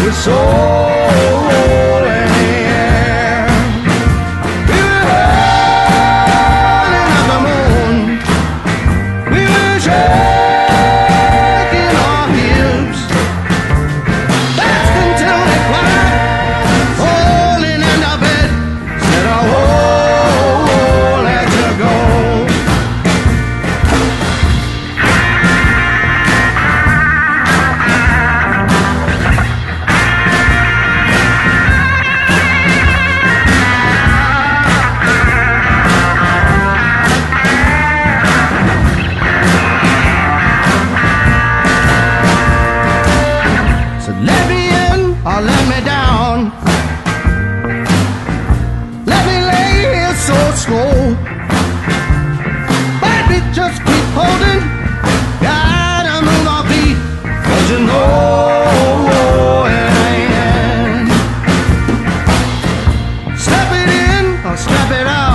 soul in the air. We were holding up the moon. We were shaking our hips. Danced until they cried, falling in our bed. Said, oh, let you go. Let me in or let me down. Let me lay here so slow. Baby, just keep holding. Gotta move our feet, 'cause you know it ain't. Step it in or step it out.